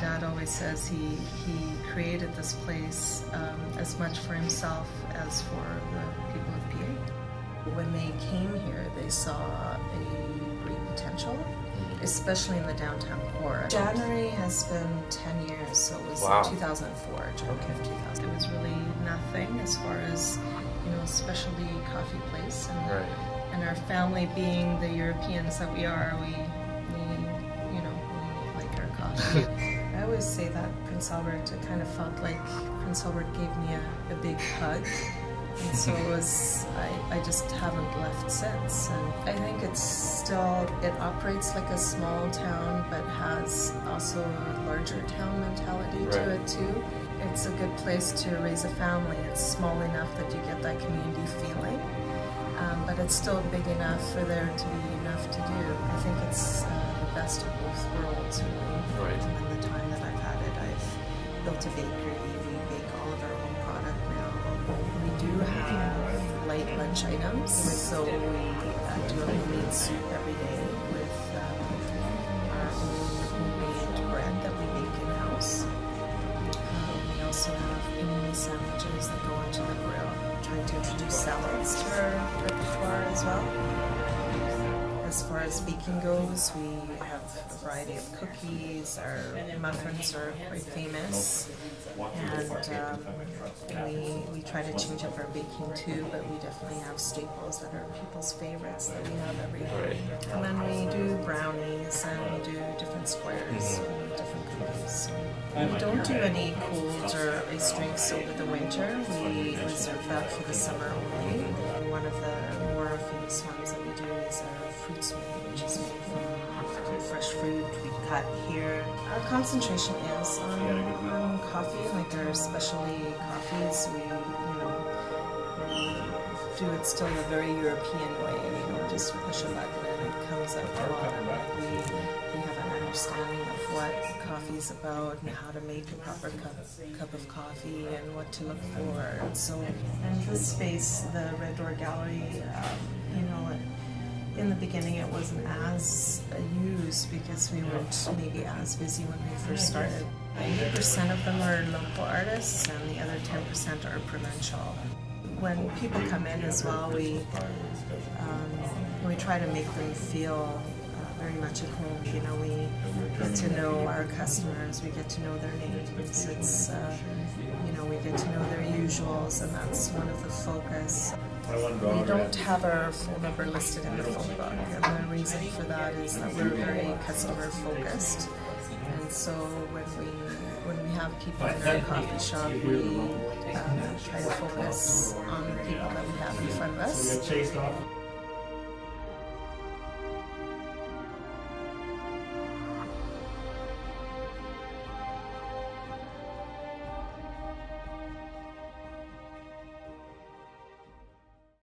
dad always says he created this place as much for himself as for the people of PA. When they came here, they saw a great potential, especially in the downtown core. January has been 10 years, so it was 2004, January of 2000. It was really nothing as far as, you know, specialty coffee place, and our family being the Europeans that we are, we like our coffee. I always say that Prince Albert, it kind of felt like Prince Albert gave me a big hug. And so it was, I just haven't left since. And I think it's still, it operates like a small town, but has also a larger town mentality to it too. It's a good place to raise a family. It's small enough that you get that community feeling, but it's still big enough for there to be enough to do. I think it's the best of both worlds, really. In the time that I've had it, I've built a bakery. We bake all of our own product now. We do have light lunch items, so we do a homemade soup every day with our own homemade bread that we make in-house. We also have panini sandwiches that go into the grill. Trying to introduce salads to our repertoire as well. As far as baking goes, we have a variety of cookies. Our muffins are quite famous, and we try to change up our baking too, but we definitely have staples that are people's favorites that we have every day. And then we do brownies, and we do different squares, different cookies. We don't do any cold or iced drinks over the winter. We reserve that for the summer only. One of the more famous ones that we do is our fruit smoothie, which is made from fresh fruit we cut here. Our concentration is on coffee, like our specialty coffees. We do it still in a very European way. Just push a button and it comes out the bottom. We have an understanding of what coffee is about and how to make a proper cup of coffee and what to look for. So, and this space, the Red Door Gallery, in the beginning it wasn't as used because we weren't maybe as busy when we first started. 90% of them are local artists and the other 10% are provincial. When people come in as well, we try to make them feel very much at home. We get to know our customers, we get to know their names. It's we get to know their usuals, and that's one of the focus. We don't have our phone number listed in the phone book, and the reason for that is that we're very customer focused. And so when we have people in our coffee shop, we try to focus on the people that we have in front of us.